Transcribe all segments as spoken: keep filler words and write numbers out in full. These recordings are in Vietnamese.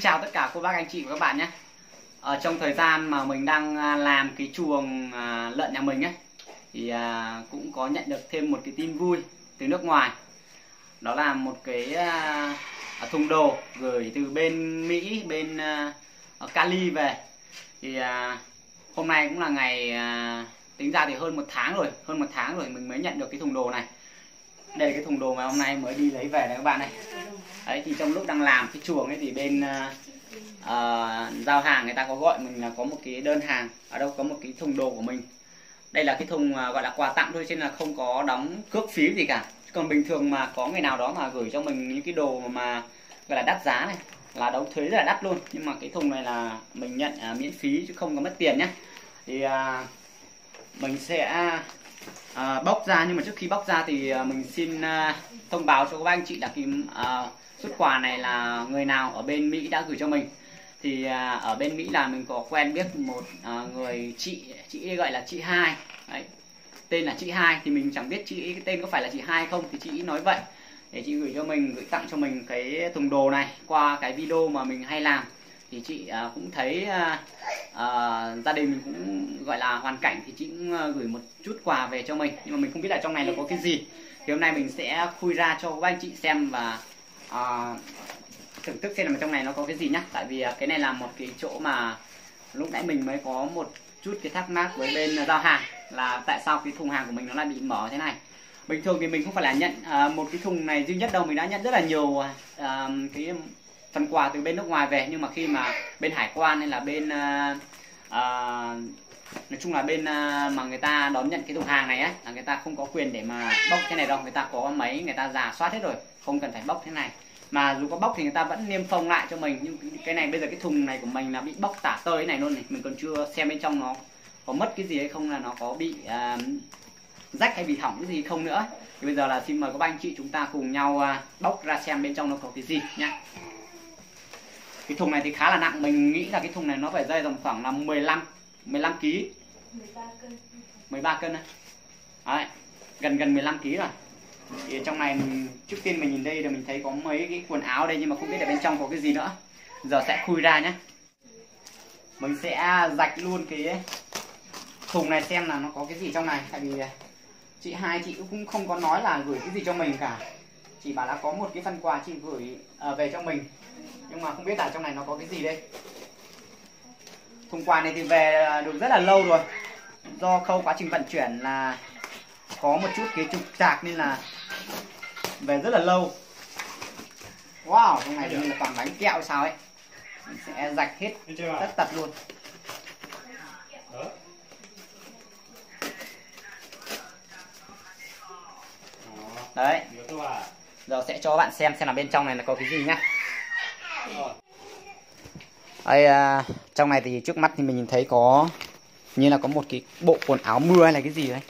chào tất cả cô bác anh chị và các bạn nhé. Ở trong thời gian mà mình đang làm cái chuồng lợn nhà mình ấy thì cũng có nhận được thêm một cái tin vui từ nước ngoài. Đó là một cái thùng đồ gửi từ bên Mỹ, bên Cali về. Thì hôm nay cũng là ngày, tính ra thì hơn một tháng rồi, hơn một tháng rồi mình mới nhận được cái thùng đồ này. Đây là cái thùng đồ mà hôm nay mới đi lấy về này các bạn này. Đấy, thì trong lúc đang làm cái chuồng ấy thì bên uh, uh, giao hàng người ta có gọi mình là có một cái đơn hàng, ở đâu có một cái thùng đồ của mình. Đây là cái thùng uh, gọi là quà tặng thôi, chứ là không có đóng cước phí gì cả. Còn bình thường mà có người nào đó mà gửi cho mình những cái đồ mà gọi là đắt giá này là đóng thuế rất là đắt luôn, nhưng mà cái thùng này là mình nhận uh, miễn phí chứ không có mất tiền nhé. Thì uh, mình sẽ uh, bóc ra, nhưng mà trước khi bóc ra thì uh, mình xin uh, thông báo cho các anh chị là cái uh, xuất quà này là người nào ở bên Mỹ đã gửi cho mình. Thì uh, ở bên Mỹ là mình có quen biết một uh, người chị, chị gọi là chị Hai. Đấy, tên là chị Hai, thì mình chẳng biết chị cái tên có phải là chị Hai không, thì chị nói vậy để chị gửi cho mình, gửi tặng cho mình cái thùng đồ này qua cái video mà mình hay làm. Thì chị uh, cũng thấy uh, uh, gia đình mình cũng gọi là hoàn cảnh, thì chị cũng uh, gửi một chút quà về cho mình, nhưng mà mình không biết là trong này nó có cái gì. Thì hôm nay mình sẽ khui ra cho các anh chị xem và uh, thưởng thức xem là trong này nó có cái gì nhá. Tại vì uh, cái này là một cái chỗ mà lúc nãy mình mới có một chút cái thắc mắc với bên giao hàng, là tại sao cái thùng hàng của mình nó lại bị mở thế này. Bình thường thì mình không phải là nhận uh, một cái thùng này duy nhất đâu, mình đã nhận rất là nhiều uh, cái phần quà từ bên nước ngoài về. Nhưng mà khi mà bên hải quan hay là bên uh, uh, nói chung là bên uh, mà người ta đón nhận cái thùng hàng này á, là người ta không có quyền để mà bóc thế này đâu. Người ta có máy, người ta rà soát hết rồi, không cần phải bóc thế này. Mà dù có bóc thì người ta vẫn niêm phong lại cho mình. Nhưng cái này bây giờ cái thùng này của mình là bị bóc tả tơi này luôn này. Mình còn chưa xem bên trong nó có mất cái gì hay không, là nó có bị uh, rách hay bị hỏng cái gì không nữa. Thì bây giờ là xin mời các anh chị chúng ta cùng nhau uh, bóc ra xem bên trong nó có cái gì nhá. Cái thùng này thì khá là nặng, mình nghĩ là cái thùng này nó phải rơi tầm khoảng là mười lăm ký. mười ba cân này. Đấy, gần gần mười lăm ký rồi. Thì trong này mình, trước tiên mình nhìn đây là mình thấy có mấy cái quần áo đây, nhưng mà không biết là bên trong có cái gì nữa. Giờ sẽ khui ra nhé. Mình sẽ rạch luôn cái thùng này xem là nó có cái gì trong này. Tại vì chị Hai chị cũng không có nói là gửi cái gì cho mình cả. Chỉ bảo là có một cái phần quà chị gửi uh, về cho mình, nhưng mà không biết là trong này nó có cái gì đây. Thùng quà này thì về được rất là lâu rồi. Do khâu quá trình vận chuyển là có một chút cái trục trặc nên là về rất là lâu. Wow, trong này như là toàn bánh kẹo sao ấy. Mình sẽ rạch hết tất tật luôn. Đấy. Giờ sẽ cho các bạn xem xem là bên trong này là có cái gì nhá. Đây, uh, trong này thì trước mắt thì mình nhìn thấy có như là có một cái bộ quần áo mưa hay là cái gì đấy.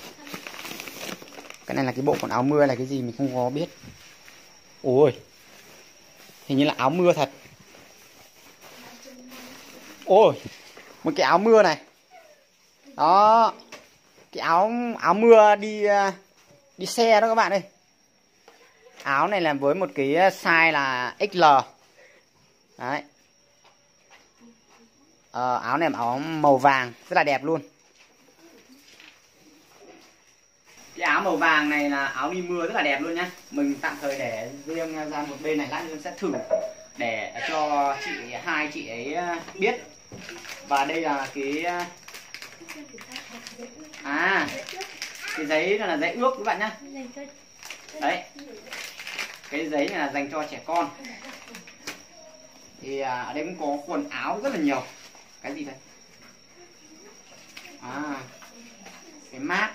Cái này là cái bộ quần áo mưa hay là cái gì mình không có biết. Ôi, hình như là áo mưa thật. Ôi, một cái áo mưa này. Đó, cái áo áo mưa đi đi xe đó các bạn ơi. Áo này là với một cái size là ích lờ. Đấy. Ờ, áo này là áo màu vàng, rất là đẹp luôn. Cái áo màu vàng này là áo đi mưa rất là đẹp luôn nhá. Mình tạm thời để riêng ra một bên này, lát nữa sẽ thử để cho chị Hai chị ấy biết. Và đây là cái à cái giấy này là giấy ước các bạn nhá. Đấy, cái giấy này là dành cho trẻ con. Thì ở đây cũng có quần áo rất là nhiều. Cái gì đây? À, cái mát.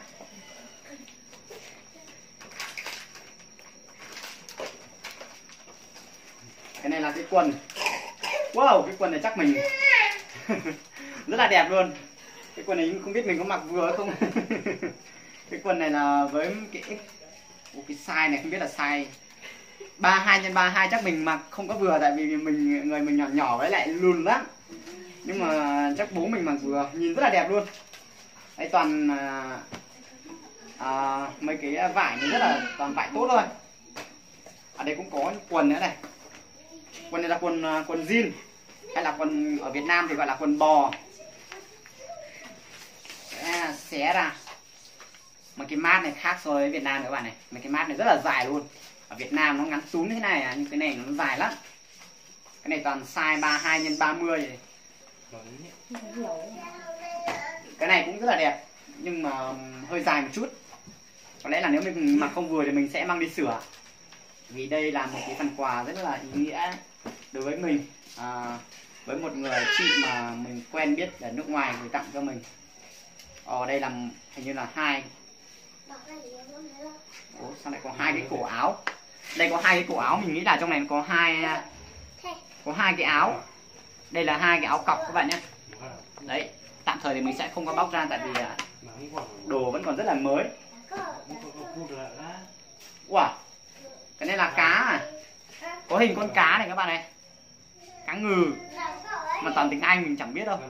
Cái này là cái quần. Wow, cái quần này chắc mình rất là đẹp luôn. Cái quần này không biết mình có mặc vừa hay không. Cái quần này là với cái cái size này không biết là size ba mươi hai nhân ba mươi hai, chắc mình mặc không có vừa, tại vì mình người mình nhỏ nhỏ với lại lùn lắm. Nhưng mà chắc bố mình mặc vừa, nhìn rất là đẹp luôn. Đây toàn à, à, mấy cái vải này rất là toàn vải tốt thôi. Ở đây cũng có quần nữa này. Quần này là quần quần jean, hay là quần ở Việt Nam thì gọi là quần bò. À, xé ra. Mà cái mát này khác so với Việt Nam các bạn này. Mà cái mát này rất là dài luôn. Ở Việt Nam nó ngắn tún thế này à, nhưng cái này nó dài lắm. Cái này toàn size ba mươi hai nhân ba mươi này. Cái này cũng rất là đẹp, nhưng mà hơi dài một chút. Có lẽ là nếu mình mặc không vừa thì mình sẽ mang đi sửa. Vì đây là một cái phần quà rất là ý nghĩa đối với mình, à, với một người chị mà mình quen biết ở nước ngoài gửi tặng cho mình. Ở đây là hình như là hai. Ủa, sao lại có hai cái cổ áo? Đây có hai cái cổ áo, mình nghĩ là trong này có hai có hai cái áo. Đây là hai cái áo cọc các bạn nhé. Đấy, tạm thời thì mình sẽ không có bóc ra tại vì đồ vẫn còn rất là mới. Wow, cái này là cá à? Có hình con cá này các bạn này, cá ngừ, mà toàn tiếng Anh mình chẳng biết đâu.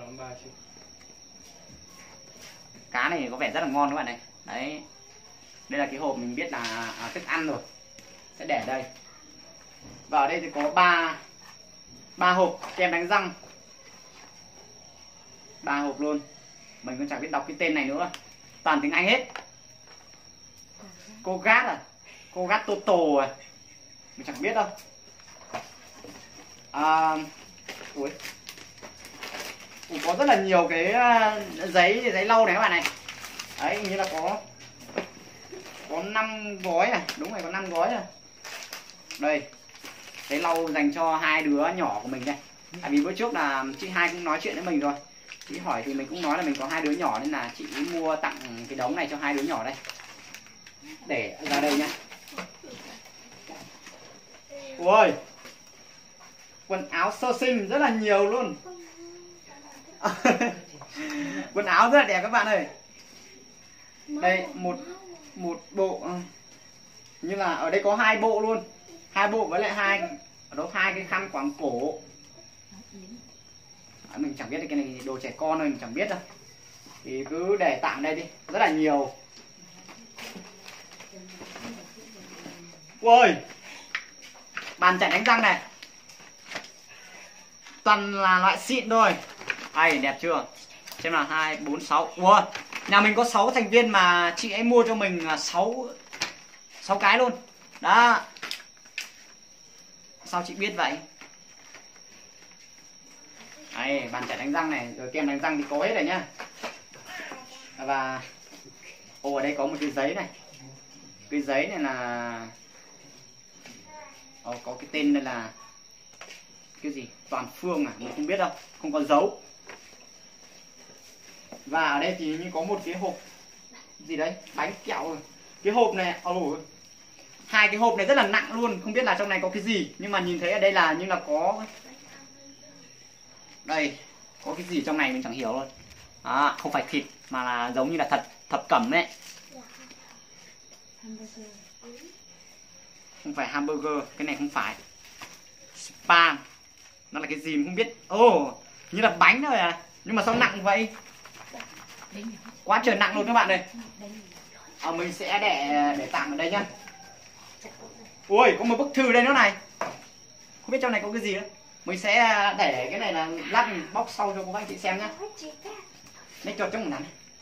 Cá này có vẻ rất là ngon các bạn này. Đấy, đây là cái hộp mình biết là à, thức ăn rồi, sẽ để đây. Và ở đây thì có ba ba hộp kem đánh răng, ba hộp luôn. Mình cũng chẳng biết đọc cái tên này nữa, toàn tiếng Anh hết. Colgate à, Colgate Total à, mình chẳng biết đâu. À, ui, ui, có rất là nhiều cái giấy giấy lau này các bạn này. Đấy, như là có có năm gói à, đúng rồi, có năm gói à. Đây, giấy lau dành cho hai đứa nhỏ của mình đây. Tại vì bữa trước là chị hai cũng nói chuyện với mình rồi. Chị hỏi thì mình cũng nói là mình có hai đứa nhỏ nên là chị mua tặng cái đống này cho hai đứa nhỏ đây. Để ra đây nhá. Ôi, quần áo sơ sinh rất là nhiều luôn. Quần áo rất là đẹp các bạn ơi. Đây một một bộ, như là ở đây có hai bộ luôn, hai bộ với lại hai ở đó hai cái khăn quàng cổ. À, mình chẳng biết cái này đồ trẻ con thôi, mình chẳng biết đâu. Thì cứ để tặng đây đi, rất là nhiều. Ôi, bàn chải đánh răng này, toàn là loại xịn thôi. Hay, đẹp chưa? Xem là hai, bốn, sáu. Ủa, nhà mình có sáu thành viên mà chị ấy mua cho mình sáu sáu cái luôn. Đó. Sao chị biết vậy? Đây, bàn chải đánh răng này, rồi kem đánh răng thì có hết rồi nhá. Và ồ, ở đây có một cái giấy này. Cái giấy này là ồ, có cái tên đây là cái gì? Toàn Phương à, mình không biết đâu, không có dấu. Và ở đây thì như có một cái hộp gì đấy, bánh kẹo rồi. Cái hộp này, ồ, hai cái hộp này rất là nặng luôn, không biết là trong này có cái gì, nhưng mà nhìn thấy ở đây là như là có đây, có cái gì trong này mình chẳng hiểu luôn. À, không phải thịt mà là giống như là thật thập cẩm đấy. Không phải hamburger, cái này không phải. Spam, nó là cái gì mình không biết. Ồ, oh, như là bánh thôi à, nhưng mà sao nặng vậy? Quá trời nặng luôn các bạn ơi. À, mình sẽ để để tạm ở đây nhá. Ui, có một bức thư đây nữa này, không biết trong này có cái gì nữa. Mình sẽ để cái này là lát mình bóc sau cho các anh chị xem nhá. Lấy cho trong một nắm.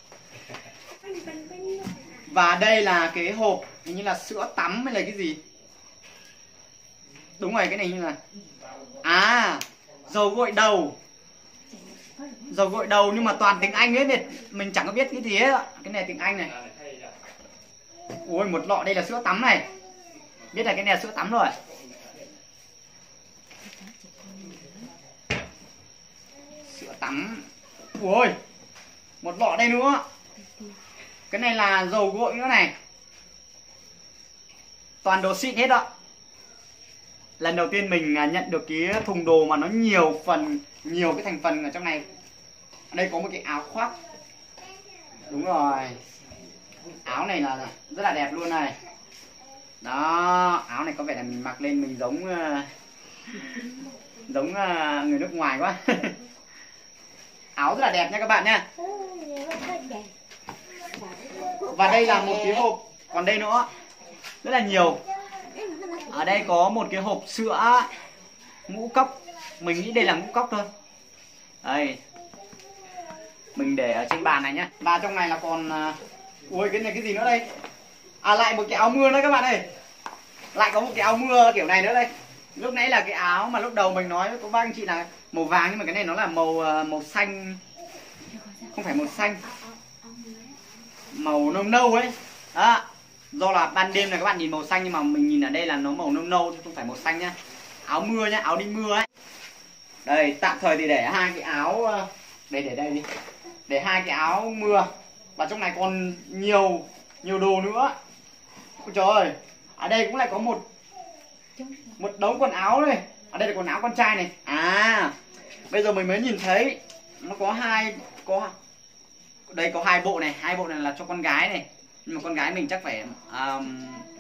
Và đây là cái hộp hình như là sữa tắm hay là cái gì. Đúng rồi, cái này như là à, dầu gội đầu. Dầu gội đầu nhưng mà toàn tiếng Anh ấy, mình, mình chẳng có biết cái gì hết. Cái này tiếng Anh này. Ui, một lọ đây là sữa tắm này. Biết là cái này là sữa tắm rồi. Sữa tắm. Ui, một lọ đây nữa. Cái này là dầu gội nữa này. Toàn đồ xịn hết đó. Lần đầu tiên mình nhận được cái thùng đồ mà nó nhiều phần, nhiều cái thành phần ở trong này. Ở đây có một cái áo khoác. Đúng rồi. Áo này là rất là đẹp luôn này. Đó, áo này có vẻ là mình mặc lên mình giống giống người nước ngoài quá. Áo rất là đẹp nha các bạn nha. Và đây là một cái hộp, còn đây nữa rất là nhiều. Ở đây có một cái hộp sữa ngũ cốc, mình nghĩ đây là ngũ cốc thôi. Đây, mình để ở trên bàn này nhá. Và trong này là còn uh, ui cái này cái gì nữa đây? À lại một cái áo mưa nữa các bạn ơi. Lại có một cái áo mưa kiểu này nữa đây. Lúc nãy là cái áo mà lúc đầu mình nói có ba anh chị là màu vàng, nhưng mà cái này nó là màu uh, màu xanh. Không phải màu xanh, màu nâu nâu ấy. Đó. Do là ban đêm này các bạn nhìn màu xanh, nhưng mà mình nhìn ở đây là nó màu nâu nâu chứ không phải màu xanh nhá. Áo mưa nhá, áo đi mưa ấy. Đây, tạm thời thì để hai cái áo đây, để đây đi. Để hai cái áo mưa. Và trong này còn nhiều nhiều đồ nữa. Ôi trời ơi, ở đây cũng lại có một một đống quần áo đây. Ở đây là quần áo con trai này. À, bây giờ mình mới nhìn thấy nó có hai có đây có hai bộ này, hai bộ này là cho con gái này. Nhưng mà con gái mình chắc phải um,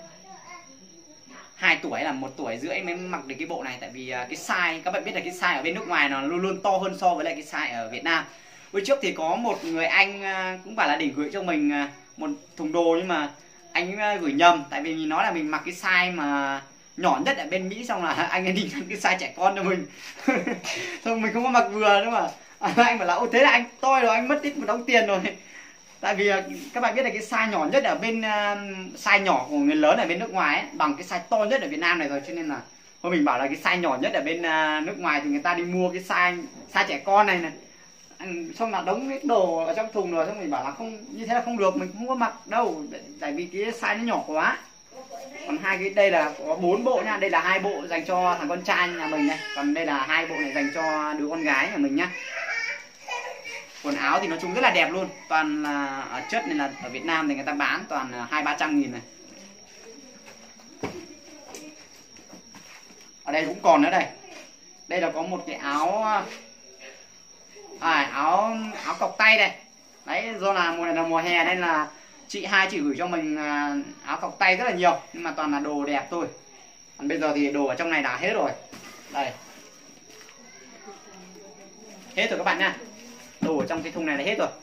hai tuổi là một tuổi rưỡi mới mặc được cái bộ này, tại vì uh, cái size các bạn biết là cái size ở bên nước ngoài nó luôn luôn to hơn so với lại cái size ở Việt Nam. Bữa trước thì có một người anh uh, cũng bảo là định gửi cho mình uh, một thùng đồ, nhưng mà anh uh, gửi nhầm, tại vì nói là mình mặc cái size mà nhỏ nhất ở bên Mỹ, xong là anh ấy định cái size trẻ con cho mình. Xong mình không có mặc vừa nữa mà anh bảo là ô thế là anh toi rồi, anh mất ít một đống tiền rồi. Tại vì các bạn biết là cái size nhỏ nhất ở bên uh, size nhỏ của người lớn ở bên nước ngoài ấy, bằng cái size to nhất ở Việt Nam này rồi, cho nên là thôi mình bảo là cái size nhỏ nhất ở bên uh, nước ngoài thì người ta đi mua cái size size trẻ con này này. Xong là đống cái đồ ở trong thùng rồi, xong mình bảo là không, như thế là không được, mình không có mặc đâu, tại vì cái size nó nhỏ quá. Còn hai cái đây là có bốn bộ nha, đây là hai bộ dành cho thằng con trai nhà mình này, còn đây là hai bộ này dành cho đứa con gái nhà mình nhá. Quần áo thì nói chung rất là đẹp luôn, toàn là ở chất này là ở Việt Nam thì người ta bán toàn hai ba trăm nghìn này. Ở đây cũng còn nữa đây. Đây là có một cái áo à, áo áo cộc tay đây. Đấy, do là mùa này là mùa hè nên là chị hai chị gửi cho mình áo cộc tay rất là nhiều, nhưng mà toàn là đồ đẹp thôi. Còn bây giờ thì đồ ở trong này đã hết rồi. Đây. Hết rồi các bạn nha. Đồ ở trong cái thùng này là hết rồi.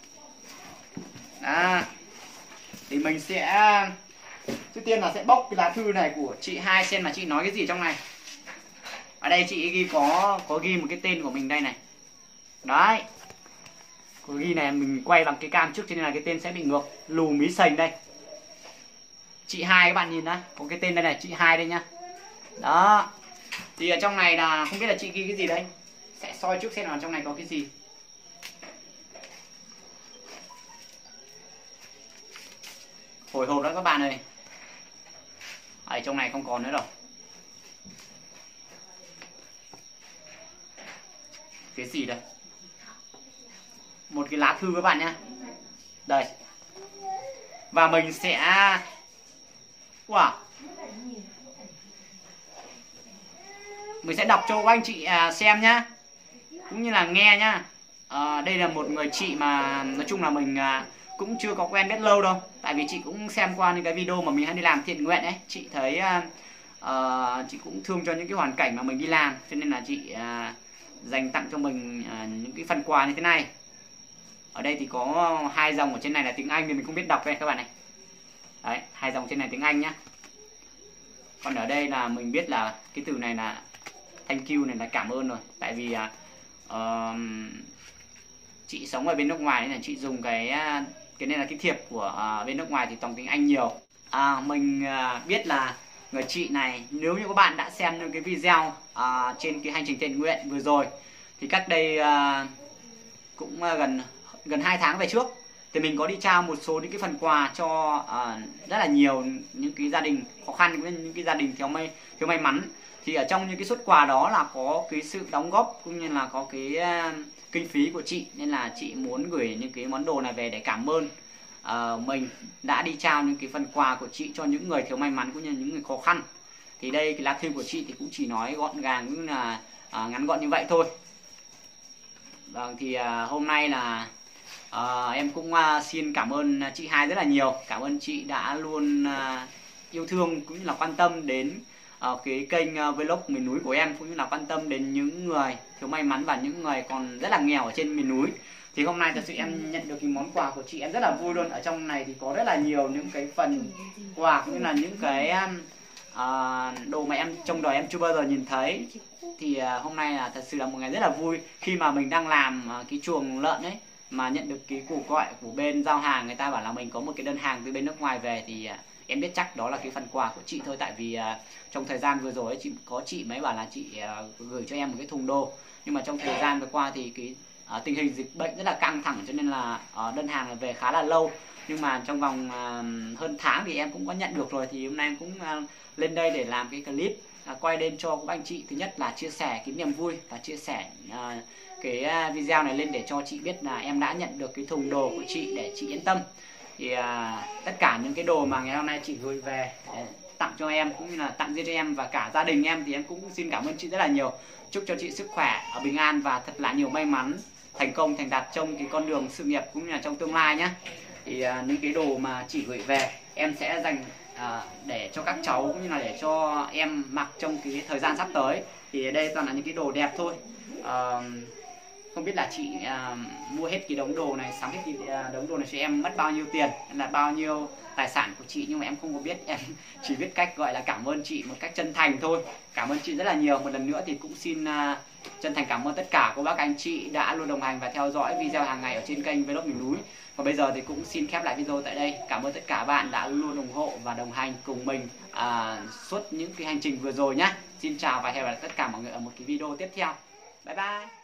Đó. Thì mình sẽ trước tiên là sẽ bóc cái lá thư này của chị hai xem là chị nói cái gì trong này. Ở đây chị ghi có có ghi một cái tên của mình đây này. Đấy. Có ghi này, mình quay bằng cái cam trước cho nên là cái tên sẽ bị ngược. Lù Mí Sành đây. Chị hai các bạn nhìn đó, có cái tên đây này, chị hai đây nhá. Đó. Thì ở trong này là không biết là chị ghi cái gì đây. Sẽ soi trước xem là trong này có cái gì. Hồi hộp đó các bạn ơi. Ở trong này không còn nữa rồi. Cái gì đây? Một cái lá thư các bạn nhé. Đây. Và mình sẽ wow. Mình sẽ đọc cho các anh chị xem nhá, cũng như là nghe nhá. À, đây là một người chị mà nói chung là mình cũng chưa có quen biết lâu đâu, tại vì chị cũng xem qua những cái video mà mình hay đi làm thiện nguyện ấy. Chị thấy uh, chị cũng thương cho những cái hoàn cảnh mà mình đi làm, cho nên là chị uh, dành tặng cho mình uh, những cái phần quà như thế này. Ở đây thì có hai dòng ở trên này là tiếng Anh thì mình không biết đọc đây các bạn này. Đấy, hai dòng trên này tiếng Anh nhá. Còn ở đây là mình biết là cái từ này là thank you này là cảm ơn rồi, tại vì uh, chị sống ở bên nước ngoài nên là chị dùng cái cái nên là cái thiệp của uh, bên nước ngoài thì toàn tiếng Anh nhiều. À, mình uh, biết là người chị này, nếu như các bạn đã xem những cái video uh, trên cái hành trình thiện nguyện vừa rồi thì cách đây uh, cũng uh, gần gần hai tháng về trước thì mình có đi trao một số những cái phần quà cho uh, rất là nhiều những cái gia đình khó khăn, những cái gia đình thiếu may thiếu may mắn. Thì ở trong những cái suất quà đó là có cái sự đóng góp cũng như là có cái uh, kinh phí của chị, nên là chị muốn gửi những cái món đồ này về để cảm ơn uh, mình đã đi trao những cái phần quà của chị cho những người thiếu may mắn cũng như những người khó khăn. Thì đây cái lá thư của chị thì cũng chỉ nói gọn gàng cũng là uh, ngắn gọn như vậy thôi. Vâng, thì uh, hôm nay là uh, em cũng uh, xin cảm ơn chị hai rất là nhiều. Cảm ơn chị đã luôn uh, yêu thương cũng như là quan tâm đến uh, cái kênh uh, vlog miền núi của em, cũng như là quan tâm đến những người thiếu may mắn và những người còn rất là nghèo ở trên miền núi. Thì hôm nay thật sự em nhận được cái món quà của chị em rất là vui luôn. Ở trong này thì có rất là nhiều những cái phần quà cũng như là những cái uh, đồ mà em trong đời em chưa bao giờ nhìn thấy. Thì uh, hôm nay là thật sự là một ngày rất là vui khi mà mình đang làm uh, cái chuồng lợn ấy, mà nhận được cái cuộc gọi của bên giao hàng, người ta bảo là mình có một cái đơn hàng từ bên nước ngoài về. Thì uh, em biết chắc đó là cái phần quà của chị thôi, tại vì uh, trong thời gian vừa rồi ấy, chị có chị mới bảo là chị uh, gửi cho em một cái thùng đồ. Nhưng mà trong thời gian vừa qua thì cái uh, tình hình dịch bệnh rất là căng thẳng, cho nên là uh, đơn hàng là về khá là lâu. Nhưng mà trong vòng uh, hơn tháng thì em cũng có nhận được rồi. Thì hôm nay em cũng uh, lên đây để làm cái clip uh, quay lên cho các anh chị. Thứ nhất là chia sẻ cái niềm vui và chia sẻ uh, cái uh, video này lên để cho chị biết là em đã nhận được cái thùng đồ của chị, để chị yên tâm. Thì uh, tất cả những cái đồ mà ngày hôm nay chị gửi về để tặng cho em, cũng như là tặng riêng cho em và cả gia đình em, thì em cũng xin cảm ơn chị rất là nhiều. Chúc cho chị sức khỏe, bình an và thật là nhiều may mắn, thành công thành đạt trong cái con đường sự nghiệp cũng như là trong tương lai nhé. Thì uh, những cái đồ mà chị gửi về em sẽ dành uh, để cho các cháu cũng như là để cho em mặc trong cái thời gian sắp tới. Thì đây toàn là những cái đồ đẹp thôi. Uh, không biết là chị uh, mua hết cái đống đồ này, sắm hết cái uh, đống đồ này cho em mất bao nhiêu tiền, là bao nhiêu tài sản của chị, nhưng mà em không có biết. Em chỉ biết cách gọi là cảm ơn chị một cách chân thành thôi. Cảm ơn chị rất là nhiều. Một lần nữa thì cũng xin uh, chân thành cảm ơn tất cả các bác anh chị đã luôn đồng hành và theo dõi video hàng ngày ở trên kênh Vlog Miền Núi. Và bây giờ thì cũng xin khép lại video tại đây. Cảm ơn tất cả bạn đã luôn ủng hộ và đồng hành cùng mình à, suốt những cái hành trình vừa rồi nhé. Xin chào và hẹn gặp lại tất cả mọi người ở một cái video tiếp theo. Bye bye.